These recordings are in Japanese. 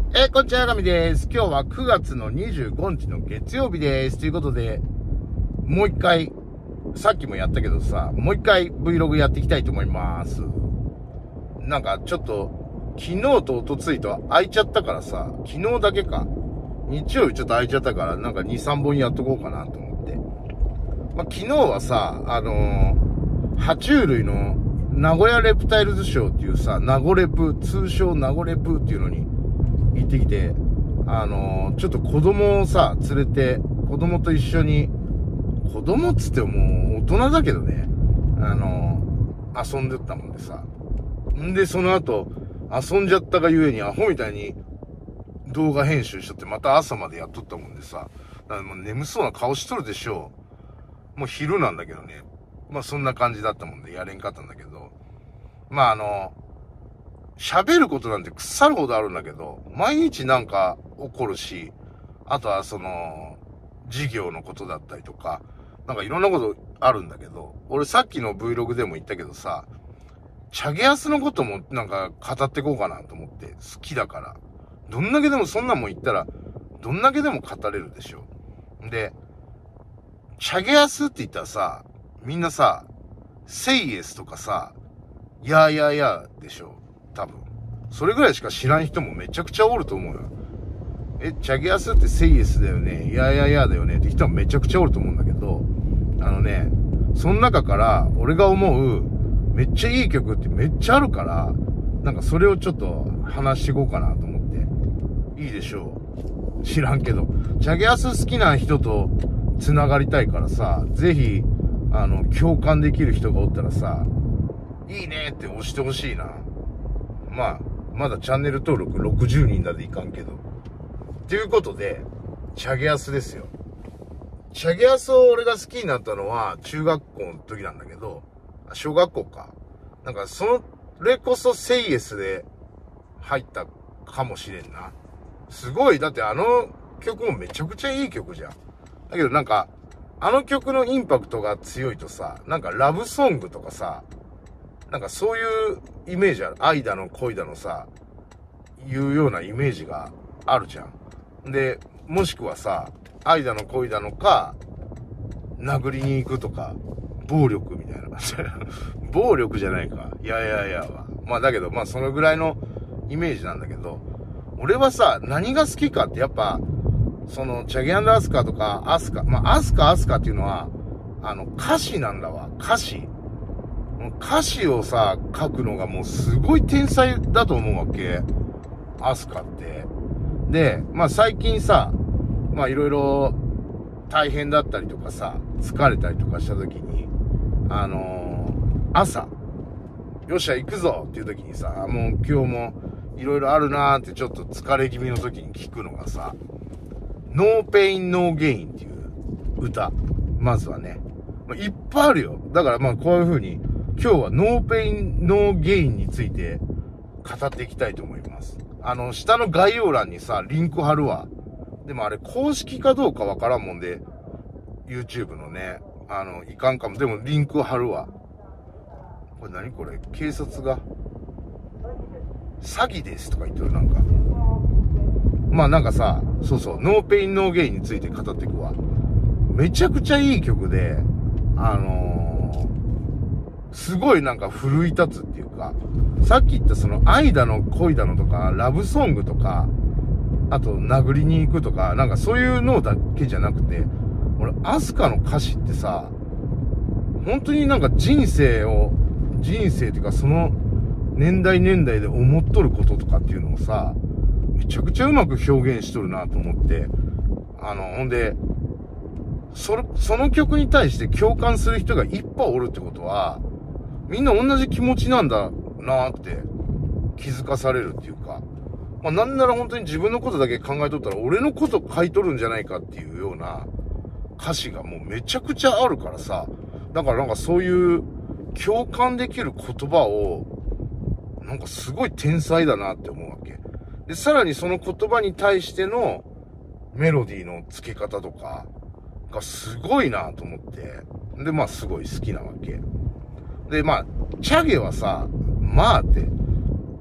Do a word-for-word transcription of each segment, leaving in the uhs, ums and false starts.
えー、こんにちは、ガミです。今日はくがつのにじゅうごにちの月曜日です。ということで、もう一回、さっきもやったけどさ、もう一回 Vlog やっていきたいと思います。なんかちょっと、昨日と一昨日と空いちゃったからさ、昨日だけか。日曜日ちょっと空いちゃったから、なんかに、さんぼんやっとこうかなと思って。まあ、昨日はさ、あのー、爬虫類の名古屋レプタイルズショーっていうさ、名古レプ、通称名古レプっていうのに行ってきて、あのー、ちょっと子供をさ、連れて、子供と一緒に、子供っつっても大人だけどね、あのー、遊んでったもんでさ。んで、その後、遊んじゃったがゆえにアホみたいに動画編集しとってまた朝までやっとったもんでさ。だからもう眠そうな顔しとるでしょう。もう昼なんだけどね。まあそんな感じだったもんでやれんかったんだけど。まああの、喋ることなんて腐るほどあるんだけど、毎日なんか起こるし、あとはその、事業のことだったりとか、なんかいろんなことあるんだけど、俺さっきの Vlog でも言ったけどさ、チャゲアスのこともなんか語ってこうかなと思って、好きだから。どんだけでもそんなもん言ったら、どんだけでも語れるでしょ。で、チャゲアスって言ったらさ、みんなさ、セイエスとかさ、やーやーやーでしょ。多分。それぐらいしか知らん人もめちゃくちゃおると思うよ。え、チャゲアスってセイエスだよね、やーやーやーだよねって人もめちゃくちゃおると思うんだけど、あのね、その中から俺が思うめっちゃいい曲ってめっちゃあるから、なんかそれをちょっと話していこうかなと思って。いいでしょう。知らんけど。チャゲアス好きな人と繋がりたいからさ、ぜひ、あの、共感できる人がおったらさ、いいねって押してほしいな。まあ、まだチャンネル登録ろくじゅうにんだでいかんけど。ということで、チャゲアスですよ。チャゲアスを俺が好きになったのは中学校の時なんだけど、小学校か。なんかそれこそセイエスで入ったかもしれんな。すごい、だってあの曲もめちゃくちゃいい曲じゃん。だけどなんか、あの曲のインパクトが強いとさ、なんかラブソングとかさ、なんかそういうイメージある。愛だの恋だのさ、いうようなイメージがあるじゃん。で、もしくはさ、愛だの恋だのか、殴りに行くとか、暴力みたいな。暴力じゃないか。いやいやいやは。まあだけど、まあそのぐらいのイメージなんだけど、俺はさ、何が好きかってやっぱ、その、チャゲ&アスカとか、アスカ、まあアスカアスカっていうのは、あの、歌詞なんだわ。歌詞。歌詞をさ、書くのがもうすごい天才だと思うわけ。アスカって。で、まあ最近さ、まあいろいろ大変だったりとかさ、疲れたりとかした時に、あのー、朝、よっしゃ行くぞっていう時にさ、もう今日もいろいろあるなーってちょっと疲れ気味の時に聞くのがさ、ノーペインノーゲインっていう歌。まずはね。まあ、いっぱいあるよ。だからまあこういう風に、今日はノーペインノーゲインについて語っていきたいと思います。あの、下の概要欄にさ、リンク貼るわ。でもあれ公式かどうかわからんもんで、YouTube のね、あの、いかんかも。でもリンク貼るわ。これ何これ警察が。詐欺ですとか言ってるなんか。まあなんかさ、そうそう、ノーペインノーゲインについて語っていくわ。めちゃくちゃいい曲で、あのー、すごいなんか奮い立つっていうか、さっき言ったその愛だの恋だのとか、ラブソングとか、あと殴りに行くとか、なんかそういうのだけじゃなくて、俺、アスカの歌詞ってさ、本当になんか人生を、人生っていうかその年代年代で思っとることとかっていうのをさ、めちゃくちゃうまく表現しとるなと思って、あの、ほんで、それ、その曲に対して共感する人がいっぱいおるってことは、みんな同じ気持ちなんだなって気づかされるっていうか、まあなんなら本当に自分のことだけ考えとったら俺のこと書いとるんじゃないかっていうような歌詞がもうめちゃくちゃあるからさ、だからなんかそういう共感できる言葉をなんかすごい天才だなって思うわけ。で、さらにその言葉に対してのメロディーの付け方とかがすごいなと思って、で、まあすごい好きなわけ。で、まあ、チャゲはさ、まあって、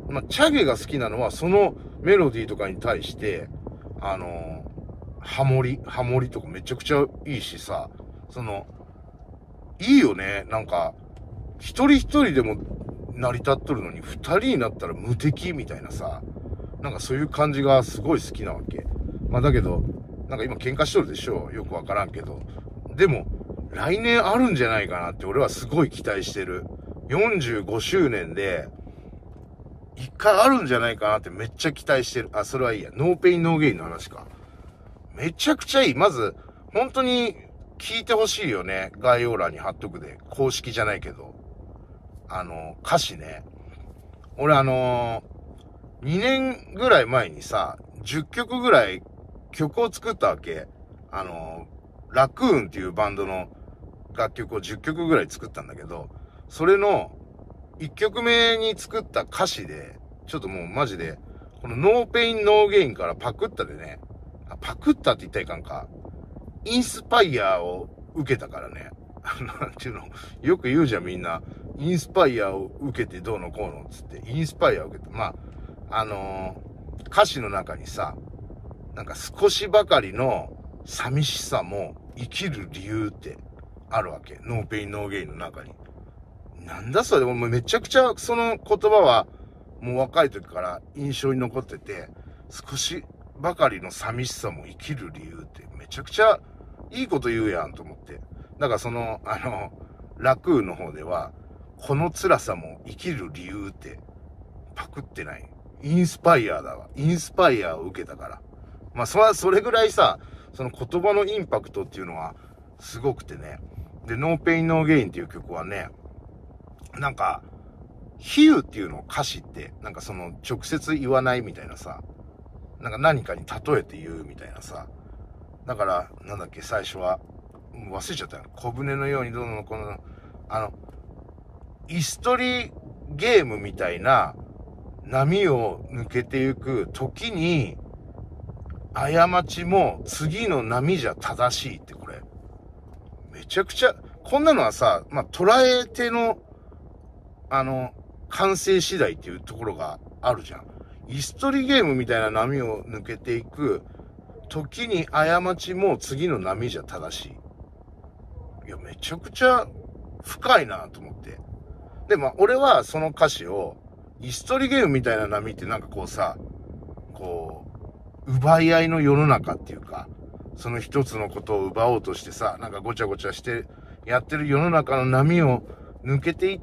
まあ、チャゲが好きなのは、そのメロディーとかに対して、あの、ハモリ、ハモリとかめちゃくちゃいいしさ、その、いいよね。なんか、一人一人でも成り立っとるのに、二人になったら無敵みたいなさ、なんかそういう感じがすごい好きなわけ。まあだけど、なんか今喧嘩しとるでしょ。よくわからんけど。でも、来年あるんじゃないかなって俺はすごい期待してる。よんじゅうごしゅうねんで、一回あるんじゃないかなってめっちゃ期待してる。あ、それはいいや。ノーペインノーゲインの話か。めちゃくちゃいい。まず、本当に聞いてほしいよね。概要欄に貼っとくで。公式じゃないけど。あの、歌詞ね。俺あのー、にねんぐらい前にさ、じゅっきょくぐらい曲を作ったわけ。あのー、ラクーンっていうバンドの楽曲をじゅっきょくぐらい作ったんだけど、それのいっきょくめに作った歌詞で、ちょっともうマジで、このノーペインノーゲインからパクったでね、あパクったって言ったらいかんか、インスパイアを受けたからね。なんていうの、よく言うじゃんみんな。インスパイアを受けてどうのこうのっつって、インスパイアを受けて、まあ、あのー、歌詞の中にさ、なんか少しばかりの寂しさも生きる理由ってあるわけ。ノーペインノーゲインの中に。なんだそれ、もうめちゃくちゃその言葉はもう若い時から印象に残ってて、少しばかりの寂しさも生きる理由ってめちゃくちゃいいこと言うやんと思って。だからその、あの、ラクーンの方では、この辛さも生きる理由ってパクってない。インスパイアだわ。インスパイアを受けたから。まあ、それは、それぐらいさ、その言葉のインパクトっていうのはすごくてね。で、ノーペインノーゲインっていう曲はね、なんか、比喩っていうの歌詞って、なんかその直接言わないみたいなさ、なんか何かに例えて言うみたいなさ。だから、なんだっけ、最初は、忘れちゃったよ。小舟のようにどうのこの、あの、椅子取りゲームみたいな波を抜けていく時に、過ちも次の波じゃ正しいってこれ。めちゃくちゃ、こんなのはさ、まあ、捉え手の、あの、完成次第っていうところがあるじゃん。椅子取りゲームみたいな波を抜けていく時に過ちも次の波じゃ正しい。いや、めちゃくちゃ深いなと思って。で、まあ、俺はその歌詞を、椅子取りゲームみたいな波ってなんかこうさ、こう、奪い合いの世の中っていうか、その一つのことを奪おうとしてさ、なんかごちゃごちゃしてやってる世の中の波を抜けていって、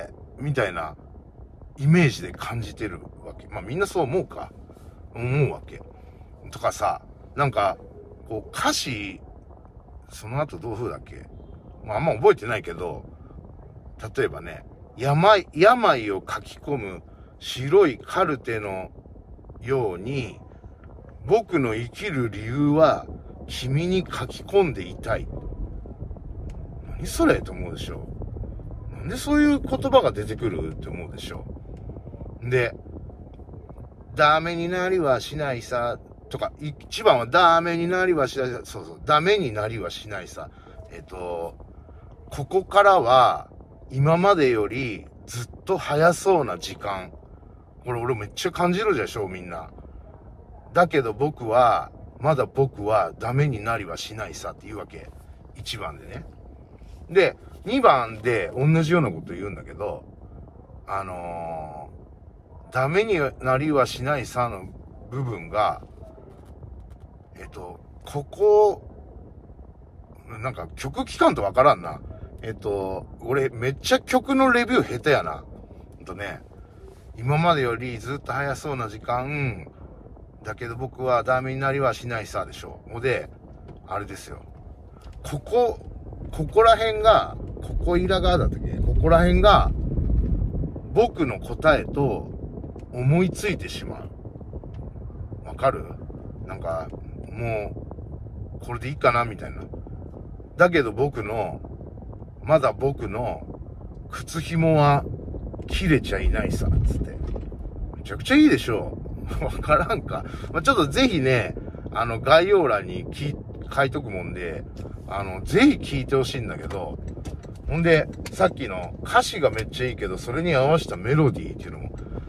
みたいなイメージで感じてるわけ。まあみんなそう思うか。思うわけ。とかさ、なんか、こう歌詞、その後どういう風だっけ？まああんま覚えてないけど、例えばね、病、病を書き込む白いカルテのように、僕の生きる理由は君に書き込んでいたい。何それと思うでしょ。なんでそういう言葉が出てくるって思うでしょ。で、ダメになりはしないさ、とか、一番はダメになりはしないさ、そうそう、ダメになりはしないさ。えっと、ここからは今までよりずっと早そうな時間。これ俺めっちゃ感じるでしょ、みんな。だけど僕は、まだ僕はダメになりはしないさって言うわけ。一番でね。で、二番で同じようなこと言うんだけど、あのー、ダメになりはしないさの部分が、えっと、ここ、なんか曲聴かんとわからんな。えっと、俺めっちゃ曲のレビュー下手やな。ほんとね、今までよりずっと早そうな時間、だけど僕はダメになりはしないさでしょ。ほで、あれですよ。ここ、ここら辺が、ここいら側だったっけ？ここら辺が、僕の答えと思いついてしまう。わかる？なんか、もう、これでいいかなみたいな。だけど僕の、まだ僕の靴紐は切れちゃいないさ、つって。めちゃくちゃいいでしょ。わからんか。まあ、ちょっとぜひね、あの、概要欄にき書いとくもんで、あの、ぜひ聞いてほしいんだけど、ほんで、さっきの歌詞がめっちゃいいけど、それに合わせたメロディーっていうのも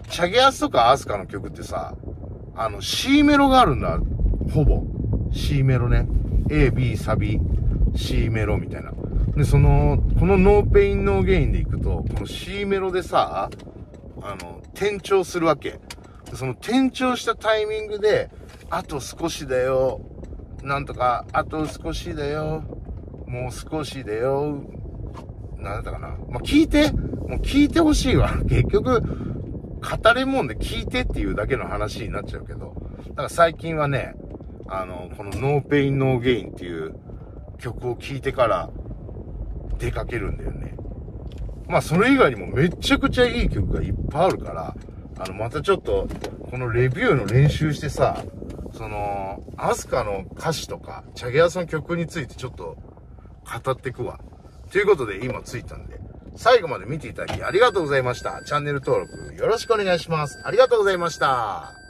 チャゲアスとかアスカの曲ってさ、あの、C メロがあるんだ。ほぼ。C メロね。A、B、サビ、C メロみたいな。で、その、このノーペインノーゲインでいくと、この C メロでさ、あの、転調するわけ。その転調したタイミングで、あと少しだよ。なんとか、あと少しだよ。もう少しだよ。なんだったかな。まあ、聞いて。もう聞いてほしいわ。結局、語れもんで聞いてっていうだけの話になっちゃうけど。だから最近はね、あの、このノーペインノーゲインっていう曲を聴いてから出かけるんだよね。まあそれ以外にもめちゃくちゃいい曲がいっぱいあるから、あの、またちょっと、このレビューの練習してさ、その、アスカの歌詞とか、チャゲアスの曲についてちょっと語ってくわ。ということで今着いたんで、最後まで見ていただきありがとうございました。チャンネル登録よろしくお願いします。ありがとうございました。